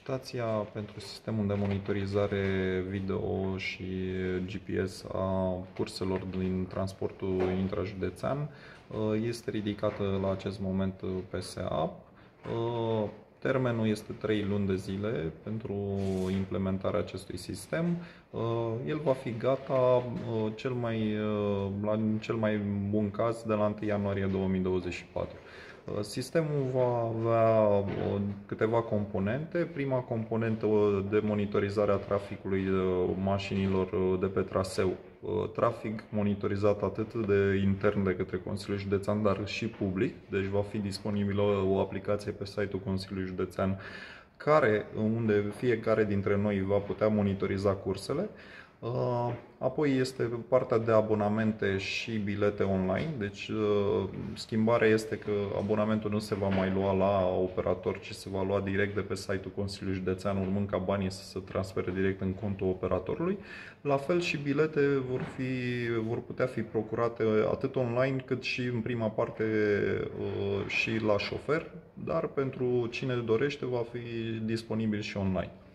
Licitația pentru sistemul de monitorizare video și GPS a curselor din transportul intrajudețean este ridicată la acest moment pe SEAP. Termenul este 3 luni de zile pentru implementarea acestui sistem. El va fi gata la cel mai bun caz de la 1 ianuarie 2024. Sistemul va avea câteva componente. Prima componentă de monitorizare a traficului mașinilor de pe traseu. Trafic monitorizat atât de intern de către Consiliul Județean, dar și public. Deci va fi disponibilă o aplicație pe site-ul Consiliului Județean unde fiecare dintre noi va putea monitoriza cursele. Apoi este partea de abonamente și bilete online. Deci schimbarea este că abonamentul nu se va mai lua la operator, ci se va lua direct de pe site-ul Consiliului Județean, urmând ca banii să se transfere direct în contul operatorului. La fel și bilete vor putea fi procurate atât online cât și în prima parte și la șofer, dar pentru cine dorește va fi disponibil și online.